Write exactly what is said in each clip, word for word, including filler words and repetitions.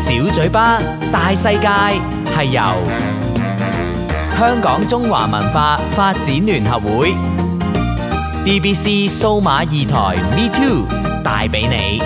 小嘴巴大世界係由香港中華文化發展聯合會、D B C 數碼二台 Me Too 帶俾你。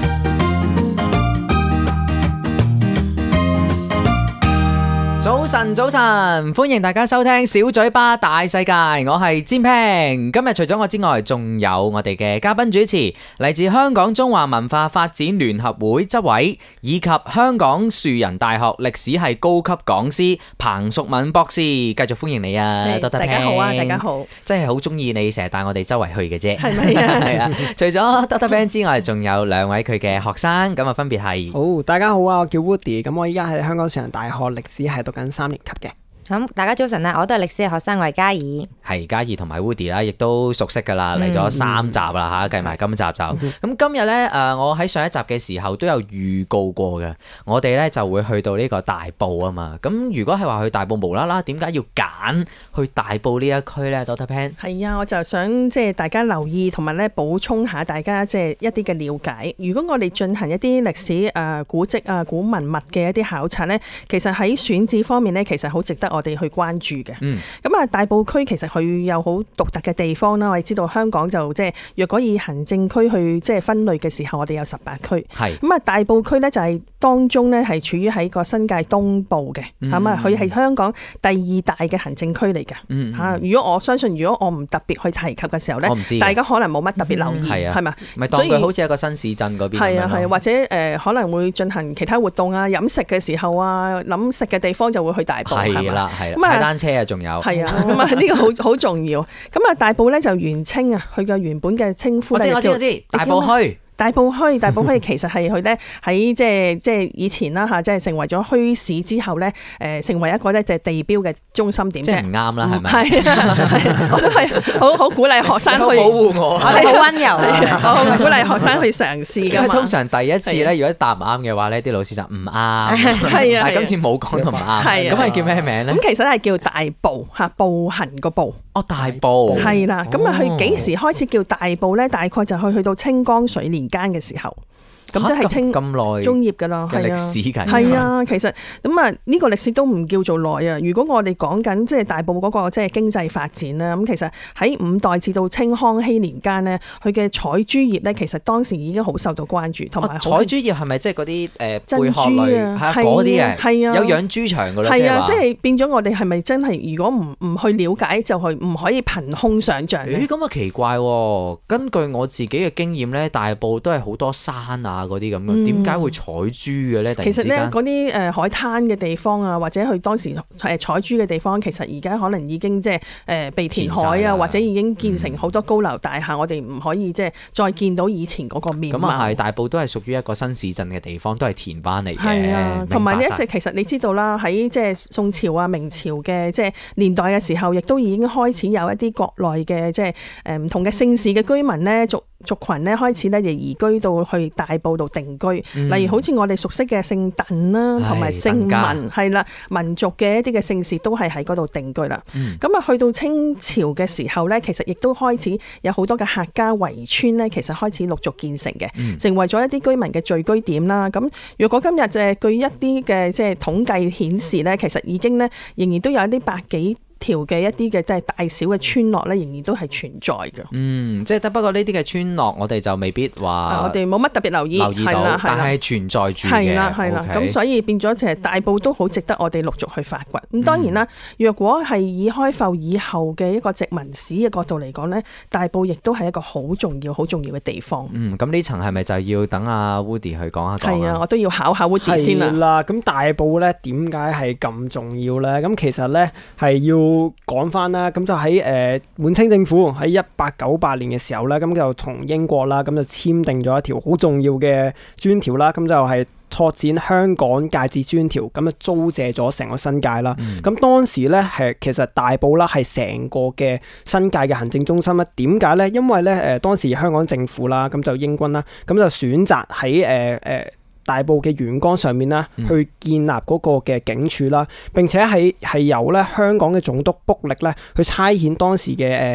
早晨，早晨，歡迎大家收聽小嘴巴大世界，我係占平。今日除咗我之外，仲有我哋嘅嘉賓主持，嚟自香港中華文化發展聯合會執委，以及香港樹仁大學歷史系高級講師彭淑敏博士，繼續歡迎你啊 ，Doctor Pang。大家好啊，大家好。真係好中意你成日帶我哋周圍去嘅啫，係咪啊？係啊。除咗 Doctor Pang 之外，仲有兩位佢嘅學生，咁啊分別係。 好，大家好啊，我叫 Woody，咁我依家喺香港樹仁大學歷史系讀緊三年級嘅。 咁大家早晨啊，我都係歷史嘅學生，我係嘉怡。 係嘉怡同埋 Woody 啦，亦都熟悉噶啦，嚟咗三集啦嚇，計埋今集就咁。今日咧誒，我喺上一集嘅時候都有預告過嘅，我哋咧就會去到呢個大埔啊嘛。咁如果係話去大埔無啦啦，點解要揀去大埔呢一區咧 ？Doctor Pang 係啊，我就想即係大家留意同埋咧補充下大家即係一啲嘅了解。如果我哋進行一啲歷史誒古蹟啊古文物嘅一啲考察咧，其實喺選址方面咧，其實好值得我哋去關注嘅。嗯。咁啊，大埔區其實佢有好獨特嘅地方啦。我哋知道香港就即係若果以行政區去即係分類嘅時候，我哋有十八區。係。咁啊，大埔區咧就係當中咧係處於喺個新界東部嘅。咁啊、嗯，佢係香港第二大嘅行政區嚟嘅。嗯。嚇，如果我相信，如果我唔特別去提及嘅時候咧，大家可能冇乜特別留意，係嘛、嗯？ 咪當佢好似一個新市鎮嗰邊咁樣咯。係啊係啊， 或者誒、呃、可能會進行其他活動啊、飲食嘅時候啊、諗食嘅地方就會去大埔係啦係啦，踩單車啊仲有係啊，咁啊呢個好好重要。咁啊大埔咧就原稱啊，佢嘅原本嘅稱呼咧， 我知我知我知，大埔墟。 大埔墟，大埔墟其實係佢咧喺即係即係以前啦嚇，即係成為咗墟市之後咧，誒成為一個咧就係地標嘅中心點。 即係唔啱啦，係咪？ 係啊，我都係好好鼓勵學生去保護我， 我哋好溫柔啊！ 我好鼓勵學生去嘗試㗎嘛。 通常第一次咧，如果答唔啱嘅話咧，啲老師就唔啱。係啊，但係今次冇講到唔啱。係啊，咁係叫咩名咧？ 咁其實係叫大埔嚇，步行個步。 哦，大埔。係啦，咁啊，佢幾時開始叫大埔咧？大概就去去到清光緒年間嘅時候。咁都係清咁耐中葉㗎啦， 係啊，歷史緊係啊，其實咁啊，呢個歷史都唔叫做耐啊。如果我哋講緊即係大埔嗰個即係經濟發展啦，咁其實喺五代至到清康熙年間呢，佢嘅採珠業咧，其實當時已經好受到關注，同埋採珠業係咪即係嗰啲誒珍珠啊？ 係嗰啲嘅， 係啊， 有養豬場㗎啦， 係啊，即係變咗我哋係咪真係如果唔唔去了解就係唔可以憑空想像？ 咦，咁啊奇怪喎！根據我自己嘅經驗咧，大埔都係好多山啊嗰啲咁嘅，點解會採珠嘅咧？ 其實咧，嗰啲誒海灘嘅地方啊，或者佢當時誒採珠嘅地方，其實而家可能已經即係誒被填海啊，或者已經建成好多高樓大廈，嗯、我哋唔可以即係再見到以前嗰個面貌。咁啊係，大埔都係屬於一個新市鎮嘅地方，都係填翻嚟嘅。係啊，同埋呢一隻其實你知道啦，喺即係宋朝啊、明朝嘅即係年代嘅時候，亦都已經開始有一啲國內嘅即係誒唔同嘅姓氏嘅居民咧，族族群咧開始咧就移居到去大埔度定居。嗯、例如好似我哋熟悉嘅姓鄧啦，同埋姓文係啦，民族嘅一啲嘅姓氏都係喺嗰度定居啦。咁啊、嗯，去到清朝嘅時候咧，其實亦都開始有好多嘅客家圍村咧，其實開始陸續建成嘅，嗯、成為咗一啲居民嘅聚居點啦。咁如果今日誒據一啲嘅即係統計顯示咧，其實已經咧仍然都有一啲百幾條嘅一啲嘅即係大小嘅村落咧，仍然都係存在嘅。嗯， 即係得不過呢啲嘅村落，我哋就未必話， 我哋冇乜特別留意， 留意到，係但係存在住嘅。係啦，係啦。咁 okay 所以變咗其實大埔都好值得我哋陸續去發掘。咁、嗯、當然啦，若果係以開埠以後嘅一個殖民史嘅角度嚟講咧，大埔亦都係一個好重要、好重要嘅地方。 嗯，咁呢層係咪就要等阿 Woody 去講下講？ 係啊，我都要考下 Woody 先啦。 係啦，咁大埔咧點解係咁重要咧？咁其實咧係要講翻啦，咁就喺誒滿清政府喺一八九八年嘅時候咧，咁就同英國啦，咁就簽訂咗一條好重要嘅專條啦，咁就係拓展香港界址專條，咁就租借咗成個新界啦。咁、嗯、當時咧係其實大埔啦係成個嘅新界嘅行政中心啦。點解咧？因為咧誒當時香港政府啦，咁就英軍啦，咁就選擇喺誒誒。呃呃大埔嘅沿江上面啦，去建立嗰個嘅警署啦，並且係係由咧香港嘅總督卜力咧去差遣當時嘅誒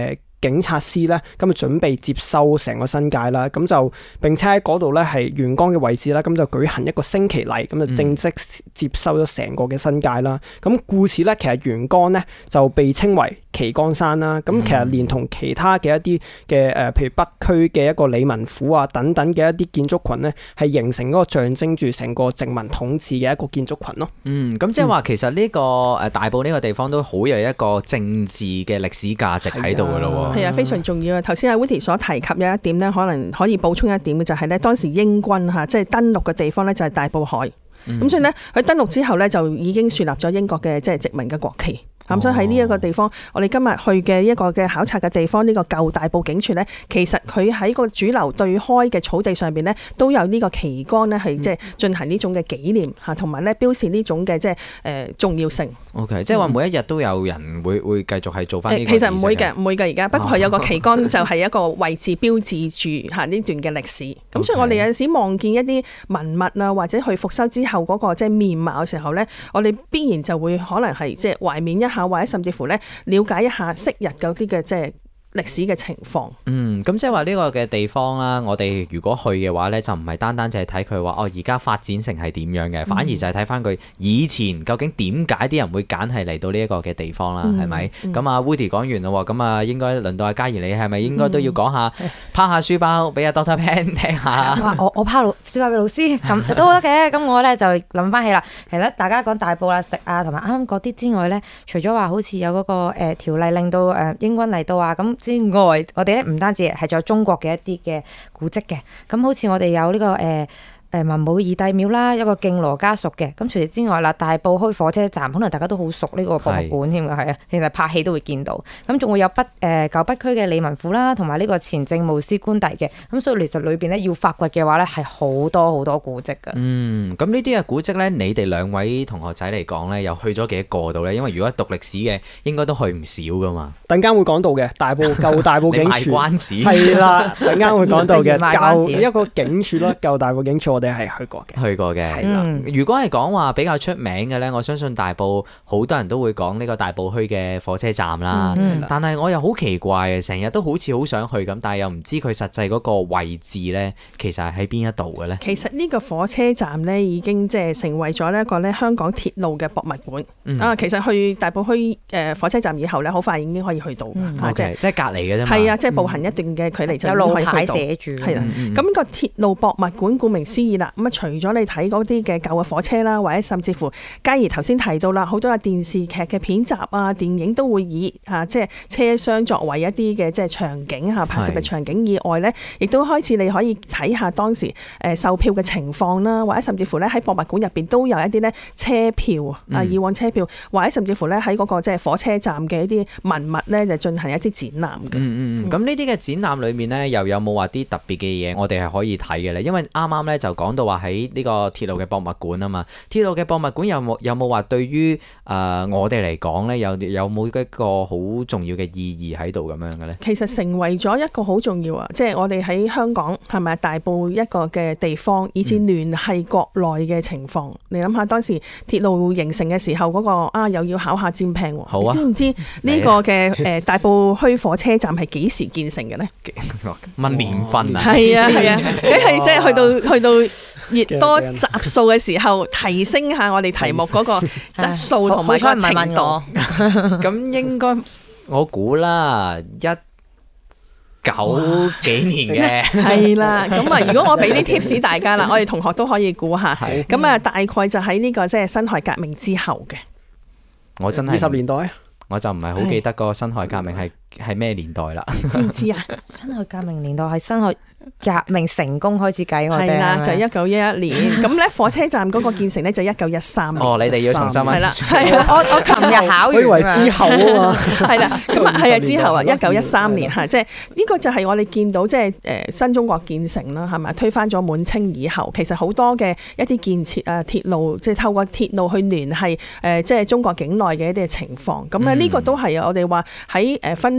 警察司咧，咁就準備接收成個新界啦。咁就並且喺嗰度咧係元崗嘅位置啦，咁就舉行一個升旗禮，咁就正式接收咗成個嘅新界啦。咁故此咧，其實元崗咧就被稱為旗桿山啦。咁其實連同其他嘅一啲嘅誒，譬如北區嘅一個理民府啊等等嘅一啲建築群咧，係形成嗰個象徵住成個殖民統治嘅一個建築群咯。 嗯，咁即係話其實呢個誒大埔呢個地方都好有一個政治嘅歷史價值喺度噶咯喎。 係啊，非常重要啊！頭先阿 Woody 所提及有一點咧，可能可以補充一點嘅就係咧，當時英軍嚇即係登陸嘅地方咧就係大埔海，咁、嗯、所以咧佢登陸之後咧就已經樹立咗英國嘅即係殖民嘅國旗。咁所以喺呢一個地方，我哋今日去嘅一個嘅考察嘅地方，呢、這個舊大埔警署咧，其實佢喺個主樓對開嘅草地上邊咧，都有呢個旗杆咧，係即係進行呢種嘅紀念嚇，同埋咧標示呢種嘅即係誒重要性。 OK，即係話每一日都有人會會繼續係做翻呢個。 其實唔會嘅，唔會嘅而家。不過佢有個旗杆就係一個位置標誌住嚇呢段嘅歷史。咁所以我哋有陣時望見一啲文物啊，或者去復修之後嗰個即係面貌嘅時候咧，我哋必然就會可能係即係懷緬一下。或者甚至乎咧，了解一下昔日嗰啲嘅即係歷史嘅情況。 嗯，咁即係話呢個嘅地方啦，我哋如果去嘅話咧，就唔係單單淨係睇佢話哦，而家發展成係點樣嘅，反而就係睇翻佢以前究竟點解啲人會揀係嚟到呢一個嘅地方啦，係咪？咁啊 Woody 講完啦，咁啊應該輪到阿嘉怡，你係咪應該都要講下拋下書包俾阿 Doctor Pan 聽下？ 哇！我我拋書包俾老師咁都得嘅。咁我咧就諗翻起啦，係啦，大家講大埔啦、食啊，同埋啱啱嗰啲之外咧，除咗話好似有嗰個誒條例令到誒英軍嚟到啊咁。之外，我哋咧唔單止係仲有中國嘅一啲嘅古蹟嘅，咁好似我哋有呢、這個誒。呃誒文武二帝廟啦，一個敬羅家屬嘅。咁除此之外啦，大埔墟火車站可能大家都好熟呢個博物館添㗎，係啊，其實拍戲都會見到。咁仲會有北誒、呃、舊北區嘅理民府啦，同埋呢個前政務司官邸嘅。咁所以其實裏邊咧要發掘嘅話咧係好多好多古蹟㗎。嗯， 咁呢啲嘅古蹟咧，你哋兩位同學仔嚟講咧，又去咗幾多個度咧？因為如果讀歷史嘅，應該都去唔少㗎嘛。 等間會講到嘅大埔舊大埔警署， 關子係啦，等間會講到嘅舊一個警署咯，舊大埔警署我哋係去過嘅， 去過嘅。 係啦。 如果係講話比較出名嘅咧，我相信大埔好多人都會講呢個大埔墟嘅火車站啦。嗯、但係我又好奇怪嘅，成日都好似好想去咁，但係又唔知佢實際嗰個位置咧，其實係喺邊一度嘅咧？ 其實呢個火車站咧已經即係成為咗一個咧香港鐵路嘅博物館。嗯、啊，其實去大埔墟誒火車站以後咧，好快已經可以去到。 嗯、啊，即係即係隔離嘅啫嘛。 係啊，即係步行一段嘅距離就已經可以去到。有路牌寫住。係啦，咁呢個鐵路博物館顧名思義啦，咁啊除咗你睇嗰啲嘅舊嘅火車啦，或者甚至乎嘉怡頭先提到啦，好多嘅電視劇嘅片集啊、電影都會以嚇即係車廂作為一啲嘅即係場景嚇拍攝嘅場景以外咧，亦都開始你可以睇下當時誒售票嘅情況啦，或者甚至乎咧喺博物館入邊都有一啲咧車票啊，以往車票，或者甚至乎咧喺嗰個即係火車站嘅一啲文物咧，就進行一啲展覽嘅。 嗯嗯，咁呢啲嘅展覽裏面咧，又有冇話啲特別嘅嘢，我哋係可以睇嘅咧？因為啱啱咧就講到話喺呢個鐵路嘅博物館啊嘛，鐵路嘅博物館有冇有冇話對於誒、呃、我哋嚟講咧，有有冇一個好重要嘅意義喺度咁樣嘅咧？ 其實成為咗一個好重要啊，即係我哋喺香港係咪大埔一個嘅地方，以至聯繫國內嘅情況。嗯、你諗下當時鐵路形成嘅時候嗰、那個啊，又要考下占平喎。好啊，你知唔知呢個嘅誒大埔墟火車站係幾時建成嘅咧？ 問年份啊？ 係啊係啊，梗係即係去到去到越多集數嘅時候，提升下我哋題目嗰個質素同埋個程度。 咁應該我估啦，一九幾年嘅係啦。咁啊，如果我俾啲 tips 大家啦，我哋同學都可以估下。咁啊，大概就喺呢個即係辛亥革命之後嘅。 我真係二十年代， 我就唔係好記得個辛亥革命係係咩年代啦。 知唔知啊？ 辛亥革命年代係辛亥革命成功開始計，我哋係啦，就係一九一一年。咁咧，火車站嗰個建成咧就一九一三年。 哦，你哋要重新係啦，係啊，我我琴日考完， 我以為之後啊嘛。係啦，咁啊係啊，之後啊，一九一三年嚇，即係呢個就係我哋見到即係誒新中國建成啦，係咪推翻咗滿清以後，其實好多嘅一啲建設啊，鐵路即係透過鐵路去聯繫誒，即係中國境內嘅一啲情況。咁咧呢個都係我哋話喺誒分裂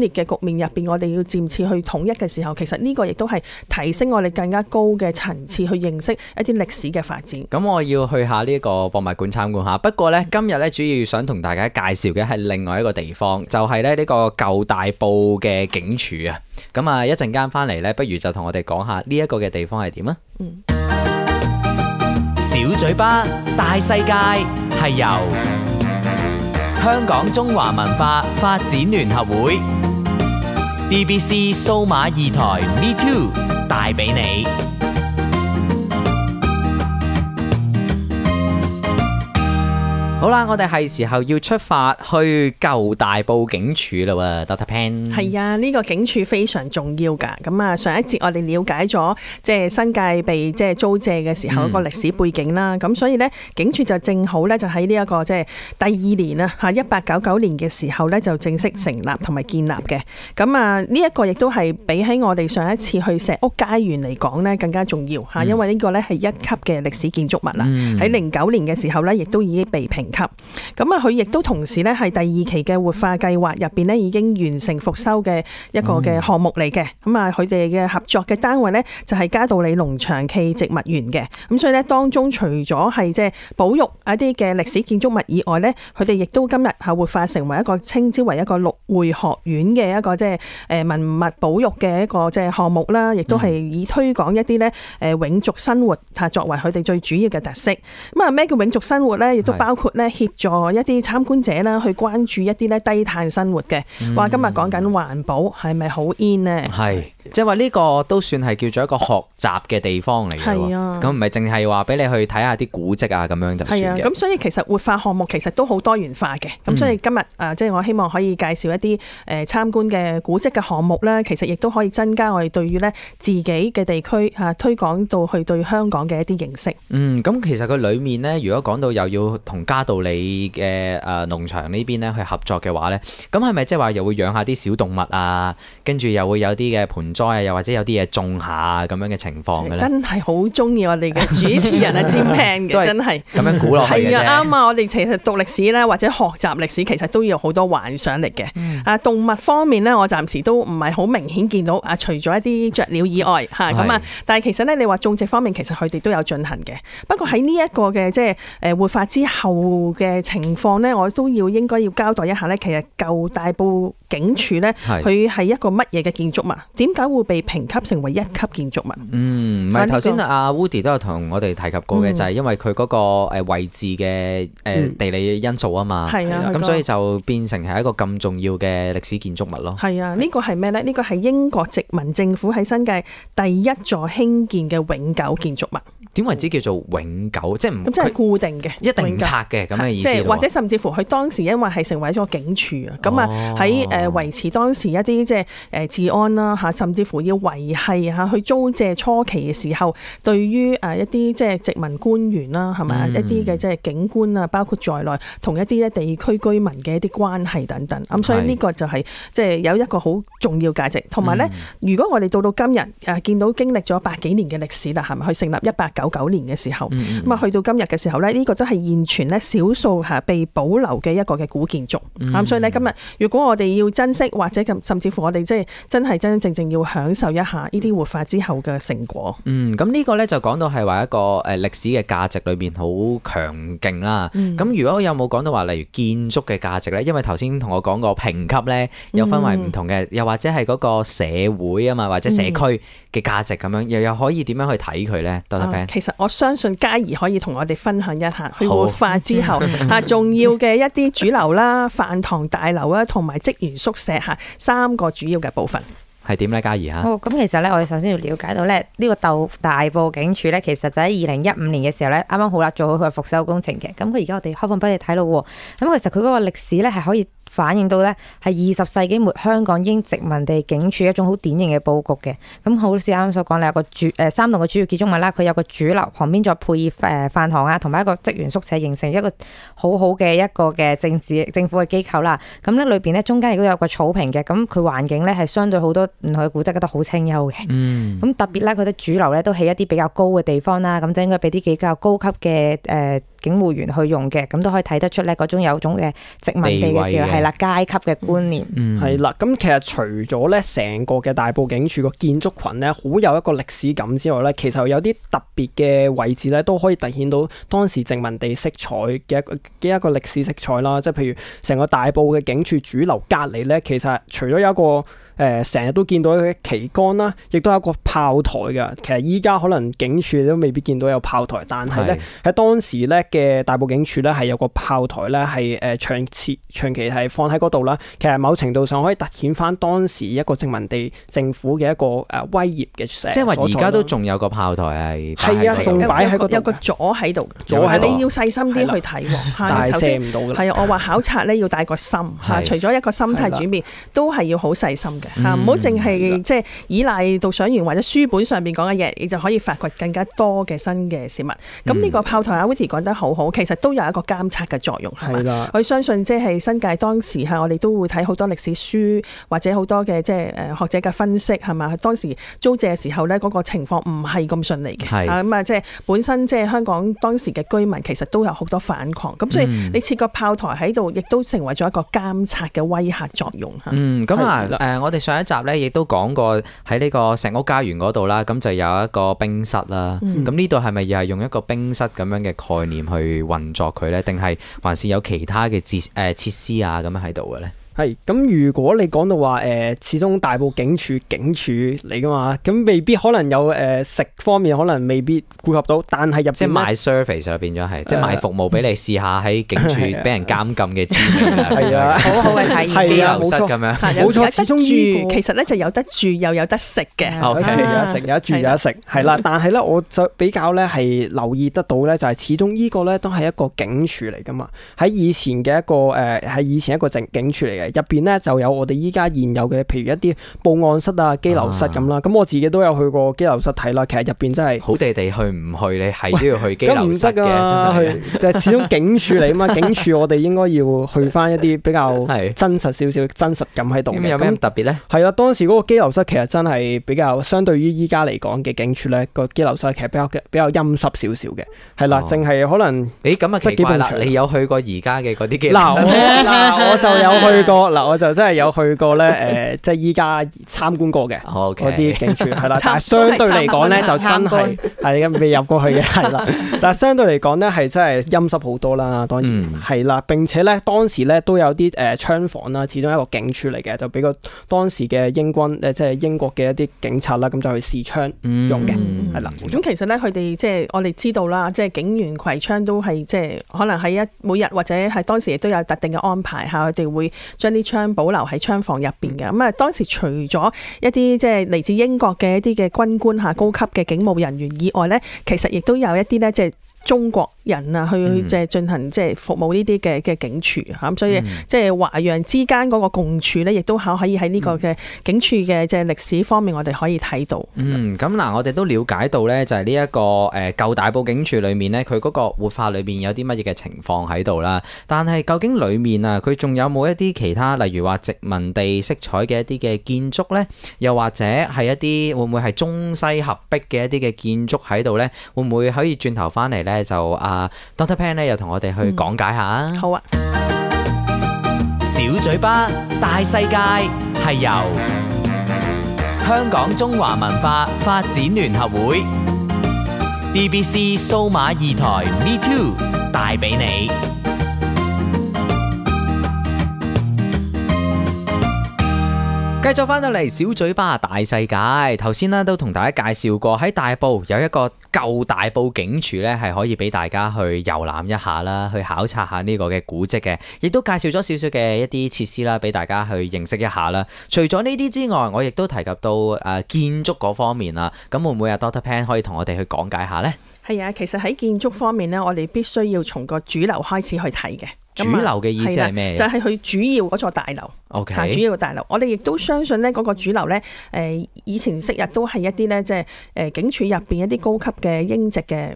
裂嘅局面入邊，我哋要漸次去統一嘅時候，其實呢個亦都係提升我哋更加高嘅層次去認識一啲歷史嘅發展。 咁我要去下呢個博物館參觀下。不過呢，今日呢主要想同大家介紹嘅係另外一個地方，就係咧呢個舊大埔嘅警署啊。咁啊，一陣間翻嚟呢，不如就同我哋講下呢一個嘅地方係點啊？ 嗯， 小嘴巴大世界係由香港中華文化發展聯合會、D B C 數碼二台 Me Too 帶俾你。好啦，我哋係時候要出發去舊大埔警署啦喎 ，Doctor Pan。 係啊，呢、這個警署非常重要㗎。咁啊，上一節我哋了解咗即係新界被即係租借嘅時候一個歷史背景啦。咁、嗯、所以呢，警署就正好呢，就喺呢一個即係第二年啊，嚇一八九九年嘅時候呢，就正式成立同埋建立嘅。咁啊，呢一個亦都係比起我哋上一次去石屋街園嚟講呢更加重要嚇，因為呢個呢係一級嘅歷史建築物啦。喺零九年嘅時候呢，亦都已經被評級。咁啊，佢亦都同時咧係第二期嘅活化計劃入邊咧已經完成復修嘅一個嘅項目嚟嘅。咁啊，佢哋嘅合作嘅單位咧就係嘉道理農場暨植物園嘅。咁所以咧當中除咗係即係保育一啲嘅歷史建築物以外咧，佢哋亦都今日係活化成為一個稱之為一個綠匯學院嘅一個即係誒文物保育嘅一個即係項目啦。亦都係以推廣一啲咧誒永續生活嚇作為佢哋最主要嘅特色。咁啊，咩叫永續生活咧？亦都包括咧協助一啲參觀者啦，去關注一啲咧低碳生活嘅。話、嗯、今日講緊環保係咪好 in 呢？ 係，即係話呢個都算係叫做一個學習嘅地方嚟嘅。係啊，咁唔係淨係話俾你去睇下啲古蹟啊咁樣就算嘅。係啊， 咁所以其實活化項目其實都好多元化嘅。咁、嗯、所以今日啊，即係我希望可以介紹一啲誒參觀嘅古蹟嘅項目啦。其實亦都可以增加我哋對於咧自己嘅地區嚇推廣到去對香港嘅一啲認識。 嗯，咁其實佢裡面咧，如果講到又要同嘉道理嘅誒農場呢邊咧去合作嘅話咧，咁係咪即係話又會養下啲小動物啊？跟住又會有啲嘅盆栽啊，又或者有啲嘢種下咁樣嘅情況嘅咧？真係好中意我哋嘅主持人啊，尖聽嘅真係咁樣估落去嘅啫。係啊，啱啊！我哋其實讀歷史咧，或者學習歷史，其實都有好多幻想力嘅。嗯、啊，動物方面咧，我暫時都唔係好明顯見到啊，除咗一啲雀鳥以外嚇咁啊，但係其實咧，你話種植方面，其實佢哋都有進行嘅。不過喺呢一個嘅即係誒活化之後嘅情況咧，我都要應該要交代一下咧。其實舊大埔警署咧，佢係一個乜嘢嘅建築物？點解會被評級成為一級建築物？嗯，唔係頭先阿 Woody 都有同我哋提及過嘅，嗯、就係因為佢嗰個誒位置嘅誒地理因素啊嘛。係、嗯、啊，咁所以就變成係一個咁重要嘅歷史建築物咯。係啊，呢、呢個係咩咧？呢、呢個係英國殖民政府喺新界第一座興建嘅永久建築物。點為之叫做永久？即係唔咁即係固定嘅，一定唔拆嘅咁嘅意思。即係或者甚至乎佢當時因為係成為咗警署啊，咁啊喺誒維持當時一啲即係誒治安啦嚇，甚至乎要維係嚇去租借初期嘅時候，對於誒一啲即係殖民官員啦係咪啊，一啲嘅即係警官啊，包括在內同一啲咧地區居民嘅一啲關係等等。咁所以呢個就係即係有一個好重要價值。同埋咧，如果我哋到到今日誒見到經歷咗百幾年嘅歷史啦，係咪去成立一八九九年嘅時候，咁啊去到今日嘅時候咧，呢個都係現存咧少數係被保留嘅一個嘅古建築。咁、嗯、所以咧今日如果我哋要珍惜或者咁，甚至乎我哋即係真係真真正正要享受一下呢啲活化之後嘅成果。嗯，咁呢個咧就講到係話一個誒歷史嘅價值裏邊好強勁啦。咁、嗯、如果有冇講到話例如建築嘅價值咧？因為頭先同我講過評級咧有分為唔同嘅，嗯、又或者係嗰個社會啊嘛，或者社區嘅價值咁樣，又又可以點樣去睇佢咧？多謝 friend。其實我相信嘉怡可以同我哋分享一下去活化之後啊重要嘅一啲主樓啦、飯堂大樓啦，同埋職員宿舍嚇三個主要嘅部分。係點咧，嘉怡嚇？好，咁其實咧，我哋首先要了解到咧，呢個舊大埔警署咧，其實就喺二零一五年嘅時候咧，啱啱好啦，做好佢嘅復修工程嘅。咁佢而家我哋開放俾你睇咯喎。咁其實佢嗰個歷史咧係可以反映到咧係二十世紀末香港英殖民地警署一種好典型嘅佈局嘅。咁好似啱啱所講，你有個主誒三棟嘅主要建築物啦，佢有個主樓旁邊再配以誒飯堂啊，同埋一個職員宿舍，形成一個好好嘅一個嘅政治政府嘅機構啦。咁咧裏邊咧中間亦都有個草坪嘅，咁佢環境咧係相對好多唔同嘅古蹟覺得好清幽嘅。嗯。咁特別咧，佢啲主樓咧都起一啲比較高嘅地方啦，咁就應該俾啲比較高級嘅誒。呃警務員去用嘅，咁都可以睇得出咧嗰種有種嘅殖民地嘅時候係啦階級嘅觀念。 係啦，咁其實除咗咧成個嘅大埔警署個建築群咧好有一個歷史感之外咧，其實有啲特別嘅位置咧都可以凸顯到當時殖民地色彩嘅一個嘅一個歷史色彩啦。即係譬如成個大埔嘅警署主樓隔離咧，其實除咗有一個誒成日都見到嘅旗杆啦，亦都有一個炮台嘅。其實依家可能警署都未必見到有炮台，但係咧喺當時咧嘅大埔警署咧係有個炮台咧係誒長期長期係放喺嗰度啦。其實某程度上可以凸顯翻當時一個殖民地政府嘅一個誒威嚴嘅誒。 即係話而家都仲有個炮台係係啊，仲擺喺嗰度， 有個座喺度， 座喺度。 你要細心啲去睇喎， 但係射唔到㗎。 係啊，我話考察咧要帶個心嚇，除咗一個心態轉變，都係要好細心嘅嚇，唔好淨係即係依賴導賞員或者書本上邊講嘅嘢，你就可以發掘更加多嘅新嘅事物。咁呢個炮台阿 Witty 講得好好，其實都有一個監察嘅作用係嘛？我相信即係新界當時嚇，我哋都會睇好多歷史書或者好多嘅即係誒學者嘅分析係嘛？當時租借嘅時候咧，嗰個情況唔係咁順利嘅嚇，咁啊即係本身即係香港當時嘅居民其實都有好多反抗，咁所以你設個炮台喺度，亦都成為咗一個監察嘅威嚇作用嚇。 嗯，咁啊誒，我哋上一集咧亦都講過喺呢個石屋家園嗰度啦，咁就有一個冰室啦。咁呢度係咪又係用一個冰室咁樣嘅概念去運作佢咧？定係還是有其他嘅設誒設施啊咁樣喺度嘅咧？ 係咁，如果你講到話誒、呃，始終大埔警署警署嚟噶嘛，咁未必可能有誒、呃、食方面可能未必顧及到，但係入邊即係賣 service 就變咗係，呃、即係賣服務俾你試下喺警署俾人監禁嘅滋味啦。係啊， 好好嘅體驗， 羈留室咁樣， 冇錯，始終呢、這個、 其實咧就有得住又有得食嘅， 有住有得食，有得住有得食，係啦。但係咧，我就比較咧係留意得到咧，就係始終呢個咧都係一個警署嚟噶嘛。喺以前嘅一個誒，喺、呃、以前一個警警署嚟嘅，入邊咧就有我哋依家現有嘅，譬如一啲報案室啊、羈留室咁啦。咁、啊、我自己都有去過羈留室睇啦。其實入邊真係好地地去唔去，你係都要去羈留室嘅，真係。 但係始終警署嚟啊嘛，警署我哋應該要去翻一啲比較真實少少、真實感喺度嘅。咁有咩特別咧？ 係啦，當時嗰個羈留室其實真係比較相對於依家嚟講嘅警署咧，個羈留室其實比較比較陰濕少少嘅。係啦，淨係、哦、可能誒咁啊奇怪啦！你有去過而家嘅嗰啲羈留室？ 嗱，嗱我就有去過，嗱我就真係有去過咧，誒、呃，即係依家參觀過嘅嗰啲警署，係啦。但係相對嚟講咧，就真係係未入過去嘅，係啦。但係相對嚟講咧，係真係陰濕好多啦，當然係啦、嗯。並且咧，當時咧都有啲誒槍房啦，始終一個警署嚟嘅，就俾個當時嘅英軍誒，即係英國嘅一啲警察啦，咁就去試槍用嘅，係啦、嗯。 咁其實咧，佢哋即係我哋知道啦，即係警員攜槍都係即係可能喺一每日或者係當時亦都有特定嘅安排嚇，佢哋會將啲槍保留喺槍房入邊嘅。咁啊，當時除咗一啲即係嚟自英國嘅一啲嘅軍官嚇、高級嘅警務人員以外咧，其實亦都有一啲咧即係中國人啊，去即係進行即係服務呢啲嘅嘅警署嚇，咁、嗯、所以即係華洋之間嗰個共處咧，亦都可可以喺呢個嘅警署嘅即係歷史方面，我哋可以睇到。 嗯，咁嗱，我哋都了解到咧，就係呢一個誒舊大埔警署裏面咧，佢嗰個活化裏邊有啲乜嘢嘅情況喺度啦。但係究竟裏面啊，佢仲有冇一啲其他，例如話殖民地色彩嘅一啲嘅建築咧？又或者係一啲會唔會係中西合璧嘅一啲嘅建築喺度咧？會唔會可以轉頭翻嚟咧？就啊 Doctor Pan 咧又同我哋去講解下、嗯、 好啊。 小嘴巴大世界係由香港中華文化發展聯合會 D B C 數碼二台 Me Too 帶俾你。繼續翻到嚟小嘴巴大世界，頭先咧都同大家介紹過喺大埔有一個舊大埔警署咧，係可以俾大家去遊覽一下啦，去考察下呢個嘅古蹟嘅，亦都介紹咗少少嘅一啲設施啦，俾大家去認識一下啦。除咗呢啲之外，我亦都提及到誒建築嗰方面啦，咁會唔會阿 Doctor Pan 可以同我哋去講解下呢？ 係啊，其實喺建築方面呢，我哋必須要從個主樓開始去睇嘅。 主樓嘅意思係咩？ 就係、是、佢主要嗰座大樓。 Okay. 主要嘅大樓，我哋亦都相信咧，嗰個主樓咧，誒以前昔日都係一啲咧，即係誒警署入邊一啲高級嘅英籍嘅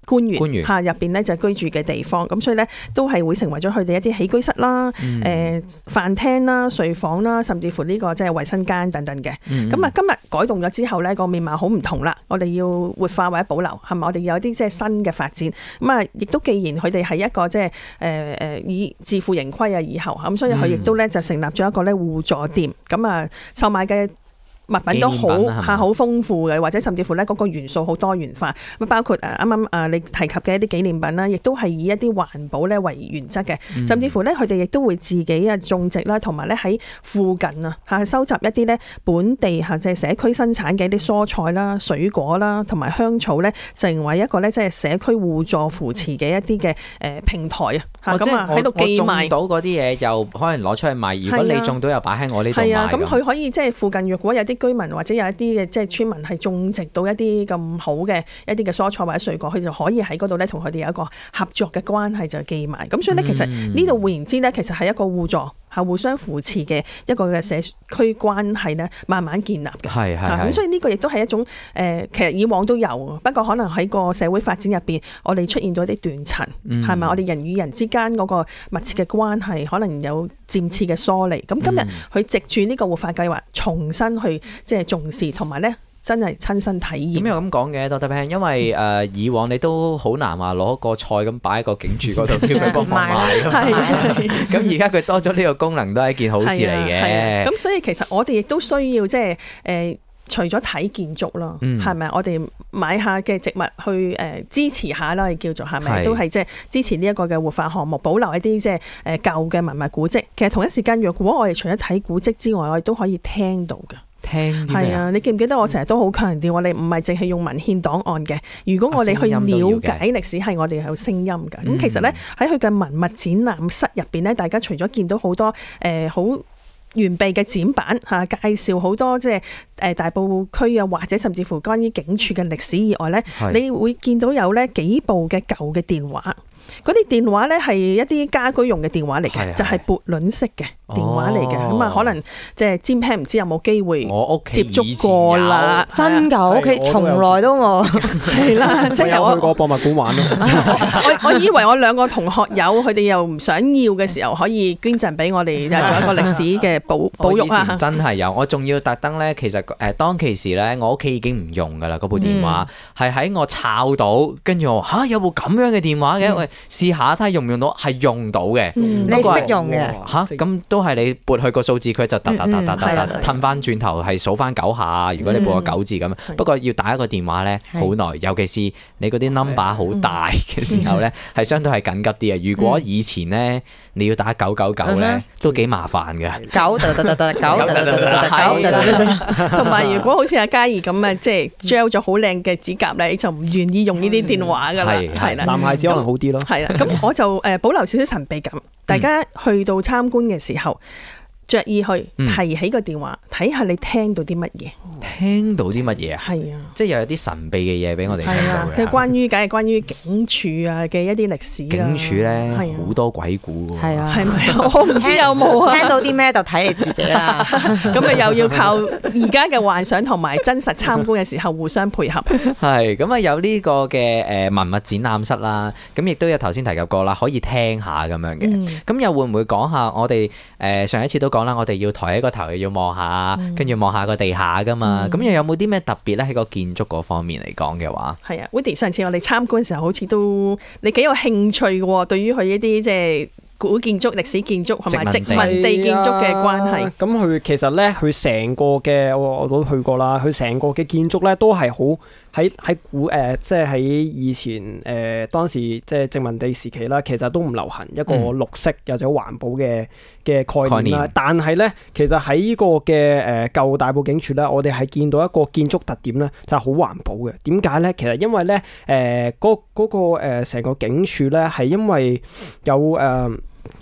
官員官員嚇入邊咧就居住嘅地方，咁所以咧都係會成為咗佢哋一啲起居室啦、誒、 嗯呃、飯廳啦、睡房啦，甚至乎呢個即係衛生間等等嘅。咁啊、 嗯， 今日改動咗之後咧，個面貌好唔同啦。我哋要活化或者保留，係咪？我哋有啲即係新嘅發展。咁啊，亦都既然佢哋係一個即係誒誒以自負盈虧啊，以後咁，所以佢亦都咧就成立咗一個咧互助店。咁啊，售賣嘅物品都好嚇好豐富嘅，或者甚至乎咧嗰個元素好多元化，咁包括誒啱啱誒你提及嘅一啲紀念品啦，亦都係以一啲環保咧為原則嘅， 嗯、 甚至乎咧佢哋亦都會自己啊種植啦，同埋咧喺附近啊嚇收集一啲咧本地嚇即係社區生產嘅一啲蔬菜啦、水果啦，同埋香草咧，成為一個咧即係社區互助扶持嘅一啲嘅誒平台啊嚇，咁啊喺度寄賣到嗰啲嘢，又可能攞出去賣。如果你種到又擺喺我呢度賣。 係啊，咁佢可以即係附近若果有啲居民或者有一啲嘅即係村民係種植到一啲咁好嘅一啲嘅蔬菜或者水果，佢就可以喺嗰度咧同佢哋有一個合作嘅關係就寄賣。咁所以咧，其實呢度換言之咧，其實係一個互助係互相扶持嘅一個嘅社區關係咧，慢慢建立嘅。 係係咁所以呢個亦都係一種誒、呃，其實以往都有，不過可能喺個社會發展入邊，我哋出現到一啲斷層，係咪、嗯？我哋人與人之間嗰個密切嘅關係，可能有漸次嘅疏離。咁今日佢藉住呢個活化計劃，重新去即係重視，同埋咧真係親身體驗。 咁又咁講嘅 Doctor Pan，因為誒、呃、以往你都好難話攞個菜咁擺喺個警署嗰度叫佢幫忙賣㗎嘛。咁而家佢多咗呢個功能都係一件好事嚟嘅。 咁所以其實我哋亦都需要即係誒，除咗睇建築咯，係咪、嗯？我哋買下嘅植物去誒、呃、支持下啦，叫做係咪？是都係即係支持呢一個嘅活化項目，保留一啲即係誒舊嘅文物古蹟。其實同一時間，若果我哋除咗睇古蹟之外，我哋都可以聽到嘅。 聽係啊！你記唔記得我成日都好強調，我哋唔係淨係用文獻檔案嘅。如果我哋去了解歷史，係我哋係有聲音㗎。咁、嗯、其實咧喺佢嘅文物展覽室入邊咧，大家除咗見到好多誒好、呃完備嘅展板嚇，介紹好多即係誒大埔區啊，或者甚至乎關於警署嘅歷史以外咧，是你會見到有咧幾部嘅舊嘅電話。嗰啲電話咧係一啲家居用嘅電話嚟嘅，是是就係撥輪式嘅電話嚟嘅。咁啊、哦，可能即係尖平唔知有冇機會接觸過啦。 新舊屋企從來都冇， 係啦，即係我有去過博物館玩咯。 我我以為我兩個同學友，佢哋又唔想要嘅時候，可以捐贈俾我哋，就做一個歷史嘅保保育啊。 我以前真係有，我仲要特登咧，其實誒當其時咧，我屋企已經唔用噶啦，嗰部電話係喺、嗯、我抄到，跟住我話嚇有部咁樣嘅電話嘅。嗯試下睇用唔用到，係用到嘅。 嗯、你識用嘅嚇，咁都係你撥去個數字，佢就突突突突突褪翻轉頭，係數翻九下。如果你撥個九字咁，嗯、不過要打一個電話咧，好耐，尤其是你嗰啲 number 好大嘅時候咧，係相對係緊急啲嘅。如果以前咧，你要打九九九咧，都幾麻煩嘅。 九得得得得，九得得得得，九得得得。 同埋如果好似阿嘉怡咁啊，即係 gel 咗好靚嘅指甲咧，就唔願意用呢啲電話噶啦，係啦。 男孩子可能好啲咯。 係啦，咁我就誒保留少少神秘感，大家去到參觀嘅時候，着意去提起個電話，睇下你聽到啲乜嘢。 聽到啲乜嘢啊？ 係啊， 即係又有啲神秘嘅嘢俾我哋聽到嘅。 佢關於梗係關於警署啊嘅一啲歷史。 警署咧好多鬼故㗎。 係啊， 係咪？我唔知有冇啊。 聽到啲咩就睇你自己啦。 咁啊又要靠而家嘅幻想同埋真實參觀嘅時候互相配合。 係咁啊，有呢個嘅誒文物展覽室啦，咁亦都有頭先提及過啦，可以聽下咁樣嘅。咁、嗯、又會唔會講下我哋誒上一次都講啦，我哋要抬起個頭，又要望下，跟住望下個地下㗎嘛。咁、嗯、又有冇啲咩特別咧？喺個建築嗰方面嚟講嘅話， 係啊 Woody 上次我哋參觀嘅時候，好似都你幾有興趣嘅喎，對於佢呢啲即係古建築、歷史建築同埋殖民地建築嘅關係。 咁佢、啊、其實咧，佢成個嘅我我都去過啦，佢成個嘅建築咧都係好喺喺古誒、呃，即係喺以前誒、呃、當時即係殖民地時期啦，其實都唔流行一個綠色或者環保嘅嘅概念啦。念但係咧，其實喺呢個嘅誒舊大埔警署咧，我哋係見到一個建築特點咧，就係好環保嘅。點解咧？其實因為咧誒嗰嗰個誒成、呃、個警署咧係因為有誒。呃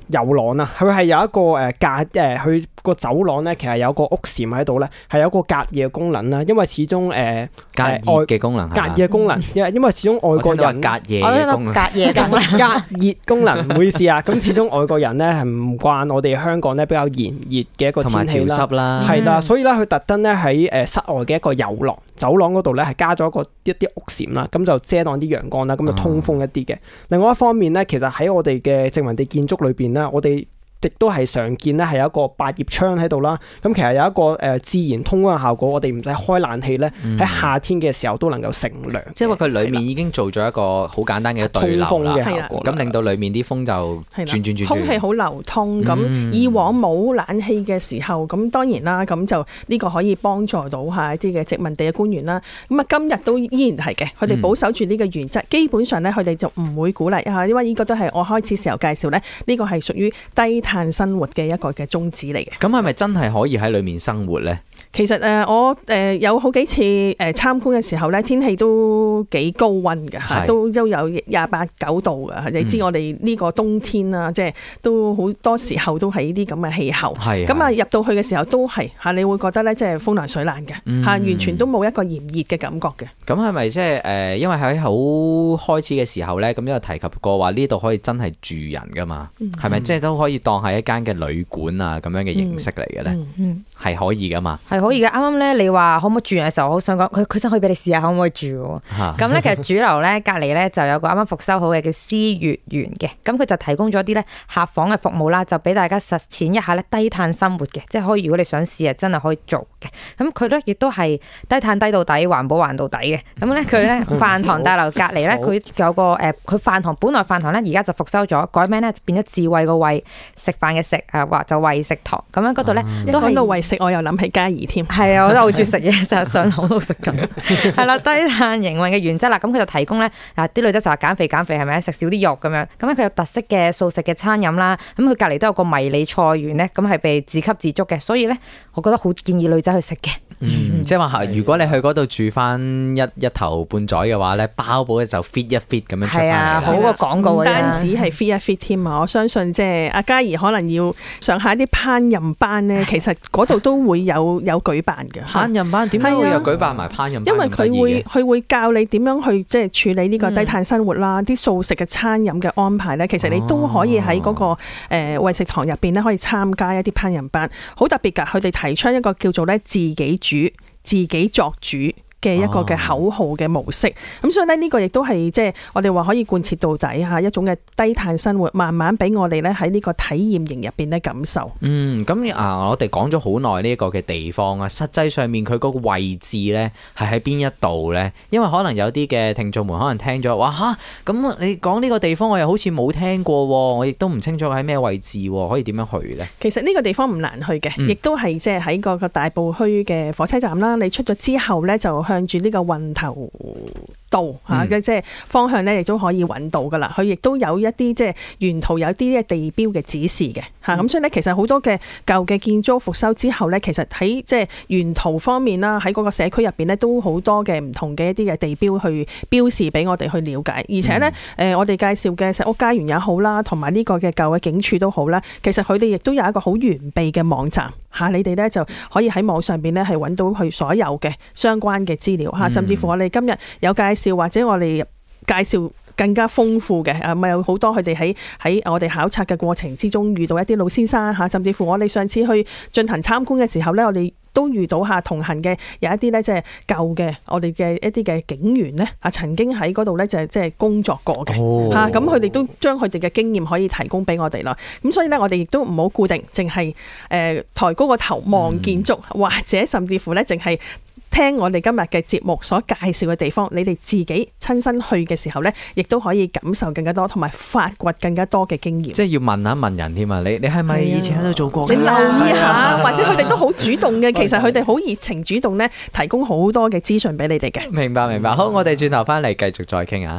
遊廊啊，佢係有一個誒隔誒，佢個走廊咧，其實有個屋簷喺度咧，係有個隔熱嘅功能啦。因為始終誒隔熱嘅功能， 隔熱嘅功能，因為因為始終外國人隔夜嘅功能， 隔夜功能， 隔熱功能，唔好意思啊。咁始終外國人咧係唔慣我哋香港咧比較炎熱嘅一個天氣啦， 同埋潮濕啦， 係啦，所以咧佢特登咧喺誒室外嘅一個遊廊走廊嗰度咧係加咗一個一啲屋簷啦，咁就遮擋啲陽光啦，咁就通風一啲嘅。另外一方面咧，其實喺我哋嘅殖民地建築裏邊咧，我哋亦都係常見咧，係有一個百葉窗喺度啦。咁其實有一個誒、呃、自然通風嘅效果，我哋唔使開冷氣咧，喺、嗯、夏天嘅時候都能夠乘涼。即係話佢裡面已經做咗一個好簡單嘅對流啦，咁令到裡面啲風就轉轉轉， 空氣好流通。咁、嗯、以往冇冷氣嘅時候，咁當然啦，咁就呢個可以幫助到下一啲嘅殖民地嘅官員啦。咁啊，今日都依然係嘅，佢哋保守住呢個原則，嗯、基本上咧，佢哋就唔會鼓勵啊，因為呢個都係我開始時候介紹咧，呢、這個係屬於低碳生活嘅一個嘅宗旨嚟嘅。咁係咪真係可以喺裏面生活咧？ 其實誒，我誒有好幾次誒參觀嘅時候咧，天氣都幾高溫嘅嚇，都都有廿八九度嘅。你知我哋呢個冬天啦，即係都好多時候都係呢啲咁嘅氣候。咁啊，入到去嘅時候都係嚇，你會覺得咧，即係風涼水冷嘅嚇，完全都冇一個炎熱嘅感覺嘅。 咁係咪即係誒？因為喺好開始嘅時候咧，咁有提及過話呢度可以真係住人噶嘛？係咪即係都可以當係一間嘅旅館啊咁樣嘅形式嚟嘅咧？係可以噶嘛？ 可以嘅，啱啱咧你話可唔可以住人嘅時候，我好想講佢佢真可以俾你試下可唔可以住喎。咁咧其實主樓咧隔離咧就有個啱啱復修好嘅叫思悅園嘅，咁佢就提供咗啲咧客房嘅服務啦，就俾大家實踐一下咧低碳生活嘅，即係可以如果你想試啊，真係可以做嘅。咁佢咧亦都係低碳低到底，環保環到底嘅。咁咧佢咧飯堂大樓隔離咧，佢有個誒，佢飯堂本來飯堂咧而家就復修咗，改名咧變咗智慧個慧，食飯嘅食啊，或就慧食堂。咁樣嗰度咧都講到慧食，我又諗起嘉怡。 係啊，我都好中意食嘢，成日上堂都食緊。係啦，低碳營運嘅原則啦，咁佢就提供咧啊啲女仔成日減肥減肥係咪？食少啲肉咁樣。咁咧佢有特色嘅素食嘅餐飲啦。咁佢隔離都有個迷你菜園咧，咁係被自給自足嘅，所以咧我覺得好建議女仔去食嘅。 嗯，即係話如果你去嗰度住翻一一頭半載嘅話咧，包保就 fit 一 fit 咁樣出翻嚟。係啊， 好過廣告唔單止係 fit 一 fit 添啊！我相信即係阿嘉怡可能要上下一啲烹飪班咧，其實嗰度都會有有舉辦嘅烹飪班。點解會有舉辦埋烹飪班？ 因為佢會佢會教你點樣去即係處理呢個低碳生活啦，啲、嗯、素食嘅餐飲嘅安排咧，其實你都可以喺嗰、那個誒慧食堂入邊咧，可以參加一啲烹飪班，好特別㗎。佢哋提出一個叫做咧自己煮、自己作主嘅一個嘅口號嘅模式，咁、哦、所以咧呢個亦都係即係我哋話可以貫徹到底嚇一種嘅低碳生活，慢慢俾我哋咧喺呢個體驗營入邊咧感受。 嗯，咁啊，我哋講咗好耐呢一個嘅地方啊，實際上面佢嗰個位置咧係喺邊一度咧？因為可能有啲嘅聽眾們可能聽咗，哇嚇，咁你講呢個地方我又好似冇聽過，我亦都唔清楚喺咩位置，可以點樣去咧？ 其實呢個地方唔難去嘅，亦、嗯、都係即係喺個個大埔墟嘅火車站啦。你出咗之後咧就向住呢個運頭道嚇嘅即係方向咧，亦都可以揾到噶啦。佢亦都有一啲即係沿途有啲嘅地標嘅指示嘅嚇。咁、嗯、所以咧，其實好多嘅舊嘅建築復修之後咧，其實喺即係沿途方面啦，喺嗰個社區入邊咧，都好多嘅唔同嘅一啲嘅地標去標示俾我哋去了解。而且咧，誒、嗯呃、我哋介紹嘅石屋家園也好啦，同埋呢個嘅舊嘅警署都好啦，其實佢哋亦都有一個好完備嘅網站嚇，你哋咧就可以喺網上邊咧係揾到佢所有嘅相關嘅資料嚇，甚至乎我哋今日有介紹或者我哋介紹更加豐富嘅，啊咪有好多佢哋喺喺我哋考察嘅過程之中遇到一啲老先生嚇，甚至乎我哋上次去進行參觀嘅時候咧，我哋都遇到下同行嘅有一啲咧，即係舊嘅我哋嘅一啲嘅警員咧，啊曾經喺嗰度咧就係即係工作過嘅嚇，咁佢哋都將佢哋嘅經驗可以提供俾我哋啦。咁所以咧，我哋亦都唔好固定，淨係誒抬高個頭望建築，嗯、或者甚至乎咧，淨係聽我哋今日嘅節目所介紹嘅地方，你哋自己親身去嘅時候咧，亦都可以感受更加多，同埋發掘更加多嘅經驗。 即係要問一問人添啊！你你係咪以前喺度做過？ 你留意下，或者佢哋都好主動嘅。其實佢哋好熱情主動咧，提供好多嘅資訊俾你哋嘅。 明白明白。好，我哋轉頭翻嚟繼續再傾下。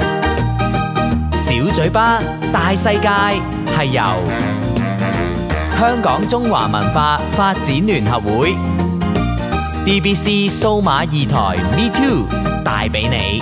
小嘴巴大世界係由香港中華文化發展聯合會、D B C 數碼二台 Me Too 帶俾你。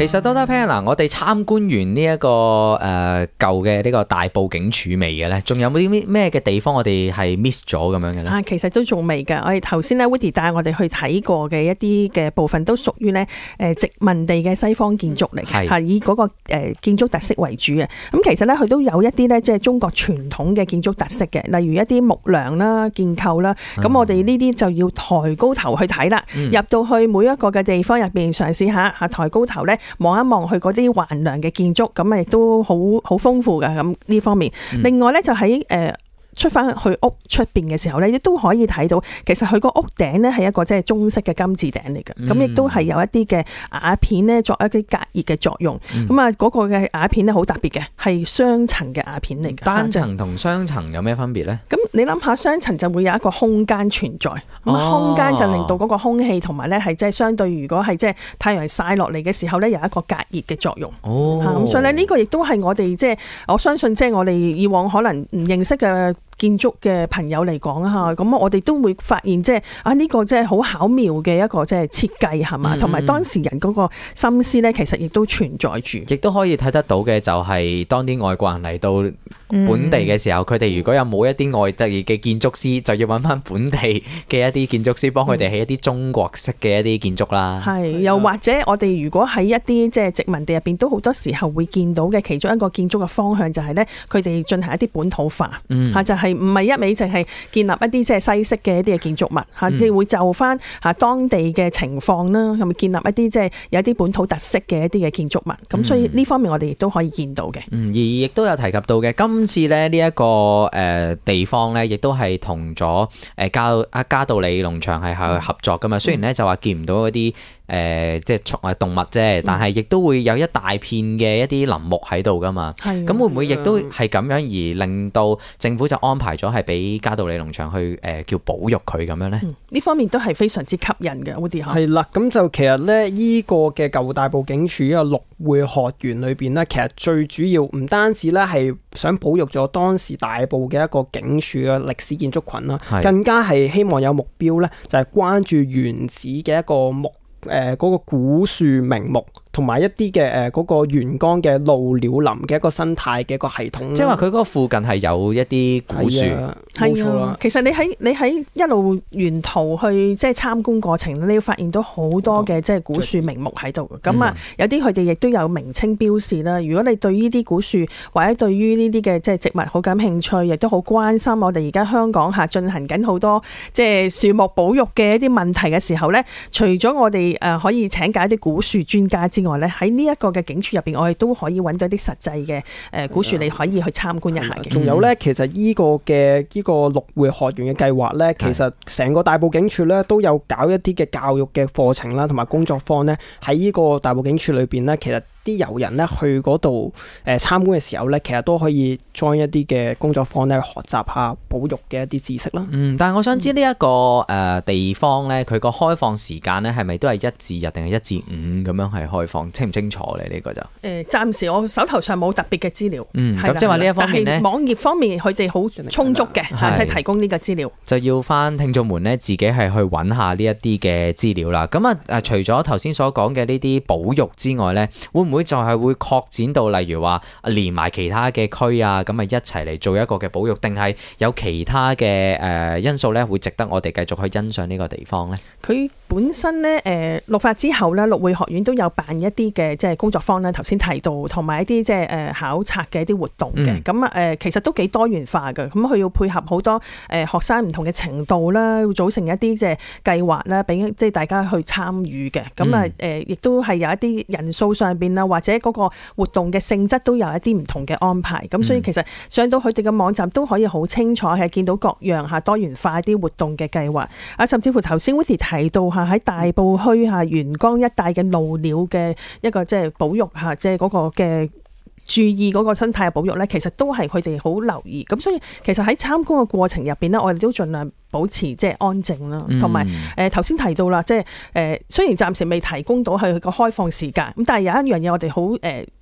其實多得 Pan 嗱，我哋參觀完呢、這、一個誒、呃、舊嘅呢個大埔警署未嘅咧？仲有冇啲咩嘅地方我哋係 miss 咗咁樣嘅咧？ 啊，其實都仲未嘅。我哋頭先咧 Woody 帶我哋去睇過嘅一啲嘅部分，都屬於咧誒殖民地嘅西方建築嚟嘅，係以嗰個誒建築特色為主嘅。咁其實咧佢都有一啲咧即係中國傳統嘅建築特色嘅，例如一啲木梁啦、建構啦。咁、嗯、我哋呢啲就要抬高頭去睇啦，嗯、入到去每一個嘅地方入邊嘗試下嚇抬高頭咧望一望去嗰啲橫梁嘅建築，咁啊亦都好好豐富嘅咁呢方面。嗯、另外咧就喺誒。呃出翻去屋出邊嘅時候咧，亦都可以睇到，其實佢個屋頂咧係一個即係中式嘅金字頂嚟嘅，咁亦都係有一啲嘅瓦片咧作一啲隔熱嘅作用。咁啊、嗯，嗰個嘅瓦片咧好特別嘅，係雙層嘅瓦片嚟嘅。 單層同雙層有咩分別咧？ 咁你諗下，雙層就會有一個空間存在，咁、哦、空間就令到嗰個空氣同埋咧係即係相對，如果係即係太陽曬落嚟嘅時候咧，有一個隔熱嘅作用。哦，咁所以咧呢個亦都係我哋即係我相信即係我哋以往可能唔認識嘅建築嘅朋友嚟講啊，咁我哋都會發現即係啊呢個即係好巧妙嘅一個即係設計係嘛，同埋、嗯、當事人嗰個心思咧，其實亦都存在住，亦都可以睇得到嘅就係當啲外國人嚟到本地嘅時候，佢哋、嗯、如果有冇一啲外地嘅建築師，就要揾翻本地嘅一啲建築師幫佢哋起一啲中國式嘅一啲建築啦。係、 嗯，又或者我哋如果喺一啲即係殖民地入邊，都好多時候會見到嘅其中一個建築嘅方向就係咧，佢哋進行一啲本土化，嚇、嗯、就係、是。唔係一味淨係建立一啲即係西式嘅一啲嘅建築物嚇，即係、嗯、會就翻嚇當地嘅情況啦，係咪建立一啲即係有一啲本土特色嘅一啲嘅建築物？咁、嗯、所以呢方面我哋亦都可以見到嘅。 嗯，而亦都有提及到嘅，今次咧呢一個誒地方咧，亦都係同咗誒嘉啊嘉道理農場係去合作噶嘛。雖然咧就話見唔到一啲。誒、呃、即係寵物動物啫，但係亦都會有一大片嘅一啲林木喺度噶嘛。咁、嗯、會唔會亦都係咁樣而令到政府就安排咗係俾嘉道理農場去誒、呃、叫保育佢咁樣咧？呢、 嗯、方面都係非常之吸引嘅，嗰啲係啦。咁就其實咧，依個嘅舊大埔警署呢個綠會學園裏邊咧，其實最主要唔單止咧係想保育咗當時大埔嘅一個警署嘅歷史建築群啦，是更加係希望有目標咧，就係關注原址嘅一個木。誒嗰、呃那個古樹名木同埋一啲嘅誒嗰個沿江嘅鷺鳥林嘅一個生態嘅一個系統， 即係話佢嗰個附近係有一啲古樹， 冇錯啦。其實你喺你喺一路沿途去即係參觀過程，你要發現到好多嘅即係古樹名木喺度。咁啊、嗯，有啲佢哋亦都有名稱標示啦。如果你對呢啲古樹或者對於呢啲嘅即係植物好感興趣，亦都好關心我哋而家香港下進行緊好多即係樹木保育嘅一啲問題嘅時候咧，除咗我哋誒可以請教一啲古樹專家之外咧，喺呢一個嘅警署入邊，我哋都可以揾到一啲實際嘅誒古樹，你可以去參觀一下嘅。 仲有咧，其實呢個嘅呢個綠會學園嘅計劃咧，其實成個大埔警署咧都有搞一啲嘅教育嘅課程啦，同埋工作坊咧，喺呢個大埔警署裏邊咧，其實啲遊人咧去嗰度誒參觀嘅時候咧，其實都可以 join 一啲嘅工作坊咧，學習下保育嘅一啲知識啦。嗯， 但係我想知呢一個誒地方咧，佢個開放時間咧係咪都係一至日定係一至五咁樣係開放？清唔清楚咧？呢、這個就誒暫時我手頭上冇特別嘅資料。 嗯，咁即係話呢一方面咧， 網頁方面佢哋好充足嘅，即係提供呢個資料。 就要翻聽眾們咧自己係去揾下呢一啲嘅資料啦。咁啊誒，除咗頭先所講嘅呢啲保育之外咧，會唔會就係會擴展到例如話連埋其他嘅區啊，咁啊一齊嚟做一個嘅保育，定係有其他嘅誒因素咧，會值得我哋繼續去欣賞呢個地方咧？ 佢本身咧誒綠化之後咧，綠會學院都有辦一啲嘅即係工作坊咧，頭先提到，同埋一啲即係誒考察嘅一啲活動嘅。咁啊誒，其實都幾多元化嘅。咁佢要配合好多誒學生唔同嘅程度啦，組成一啲即係計劃啦，俾即係大家去參與嘅。咁啊誒，亦都係有一啲人數上邊啦，或者嗰個活動嘅性質都有一啲唔同嘅安排。咁所以其實上到佢哋嘅網站都可以好清楚係見到各樣嚇多元化啲活動嘅計劃啊，甚至乎頭先 Woody 提到嚇喺大埔墟嚇沿江一帶嘅鷺鳥嘅一個即係保育嚇，即係嗰個嘅注意嗰個生態嘅保育咧，其實都係佢哋好留意。咁所以其實喺參觀嘅過程入邊咧，我哋都盡量保持即係安靜啦，同埋誒頭先提到啦，即係誒雖然暫時未提供到係佢個開放時間，咁但係有一樣嘢我哋好誒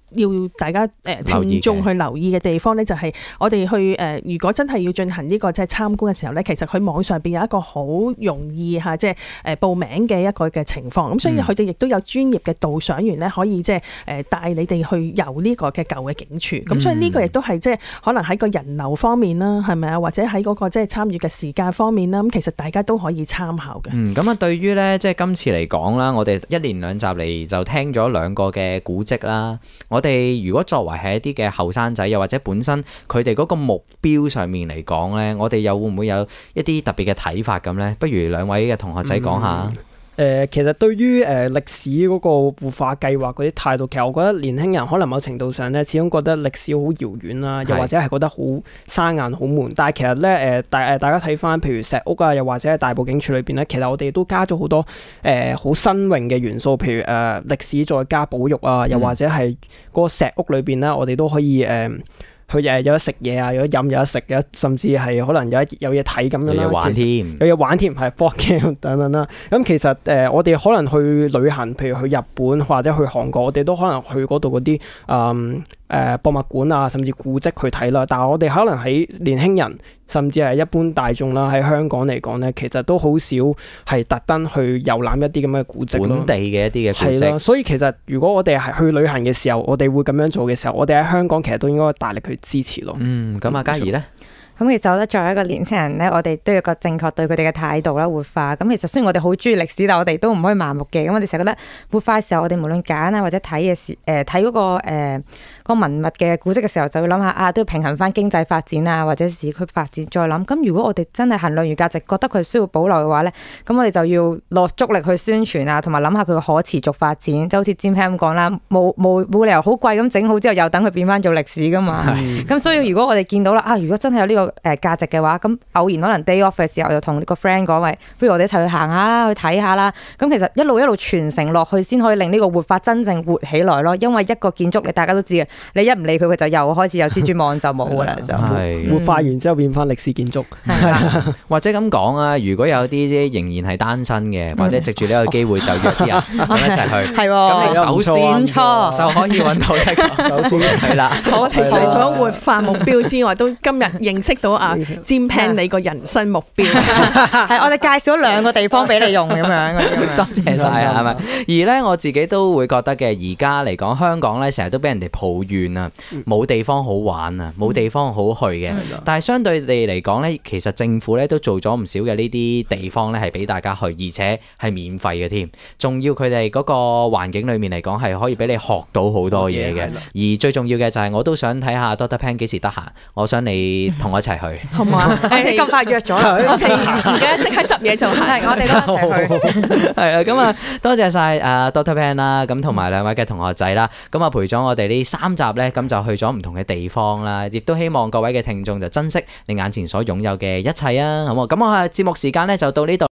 要大家誒聽眾去留意嘅地方咧，就係我哋去誒，如果真係要進行呢個即係參觀嘅時候咧，其實佢網上邊有一個好容易嚇，即係誒報名嘅一個嘅情況。咁所以佢哋亦都有專業嘅導賞員咧，可以即係誒帶你哋去遊呢個嘅舊嘅景處。咁所以呢個亦都係即係可能喺個人流方面啦，係咪啊？或者喺嗰個即係參與嘅時間方面啦，咁其實大家都可以參考嘅。 嗯，咁啊，對於咧即係今次嚟講啦，我哋一連兩集嚟就聽咗兩個嘅古蹟啦。我哋如果作為係一啲嘅後生仔，又或者本身佢哋嗰個目標上面嚟講咧，我哋又會唔會有一啲特別嘅睇法咁咧？不如兩位嘅同學仔講下。 嗯誒、呃，其實對於誒、呃、歷史嗰個活化計劃嗰啲態度，其實我覺得年輕人可能某程度上咧，始終覺得歷史好遙遠啦，又或者係覺得好生硬、好悶。但係其實咧，誒、呃、大誒大家睇翻，譬如石屋啊，又或者係大埔警署裏邊咧，其實我哋都加咗好多誒好、呃、新穎嘅元素，譬如誒、呃、歷史再加保育啊，又或者係嗰個石屋裏邊咧，我哋都可以誒。呃佢誒有得食嘢啊，有得飲，有得食，有甚至係可能有有嘢睇咁樣啦。 有嘢玩添， 有嘢玩添，係 board game 等等啦。咁其實誒、呃，我哋可能去旅行，譬如去日本或者去韓國，我哋都可能去嗰度嗰啲誒誒博物館啊，甚至古蹟去睇啦。但係我哋可能喺年輕人，甚至係一般大眾啦，喺香港嚟講咧，其實都好少係特登去遊覽一啲咁嘅古蹟咯。 本地嘅一啲嘅古蹟。 所以其實如果我哋係去旅行嘅時候，我哋會咁樣做嘅時候，我哋喺香港其實都應該大力去支持咯。 嗯，咁阿嘉怡咧？ 咁其實我覺得作為一個年輕人咧，我哋都有個正確對佢哋嘅態度啦，活化。咁其實雖然我哋好中意歷史，但我哋都唔可以盲目嘅。咁我哋成日覺得活化嘅時候，我哋無論揀啊或者睇嘅時，誒睇嗰個誒、呃嗰個文物嘅古蹟嘅時候，就會諗下啊，都要平衡翻經濟發展啊，或者市區發展。再諗咁，如果我哋真係衡量完價值，覺得佢需要保留嘅話咧，咁我哋就要落足力去宣傳啊，同埋諗下佢嘅可持續發展。即係好似詹平咁講啦，冇冇冇理由好貴咁整好之後，又等佢變翻做歷史噶嘛。咁所以如果我哋見到啦，啊，如果真係有呢個誒價值嘅話，咁偶然可能 day off 嘅時候，就同個 friend 講，喂，不如我哋一齊去行下啦，去睇下啦。咁其實一路一路傳承落去，先可以令呢個活化真正活起來咯。因為一個建築，你大家都知嘅，你一唔理佢，佢就又開始有蜘蛛網就冇噶啦，就活化完之後變翻歷史建築。 或者咁講啊，如果有啲仍然係單身嘅，或者藉住呢個機會就約啲人咁一齊去。係咁你首先就可以揾到一個，首先係啦。 我哋除咗活化目標之外，都今日認識到啊，詹平你個人生目標。 係我哋介紹咗兩個地方俾你用咁樣。 多謝晒啊，係咪？而咧我自己都會覺得嘅，而家嚟講香港咧，成日都俾人哋抱怨啊。冇地方好玩啊，冇地方好去嘅。但係相對地嚟講咧，其實政府咧都做咗唔少嘅呢啲地方咧，係俾大家去，而且係免費嘅添。仲要佢哋嗰個環境裏面嚟講，係可以俾你學到好多嘢嘅。而最重要嘅就係，我都想睇下 Doctor Pan 幾時得閒，我想你同我一齊去， 好唔好啊？ 我哋咁快約咗啦， 我哋而家即刻執嘢就係， 我哋都一齊去。 係啊，咁啊，多謝晒誒 Doctor Pan 啦，咁同埋兩位嘅同學仔啦，咁啊陪咗我哋呢三集咧，咁就去咗唔同嘅地方啦，亦都希望各位嘅聽眾就珍惜你眼前所擁有嘅一切啊，好冇？咁我係節目時間咧就到呢度。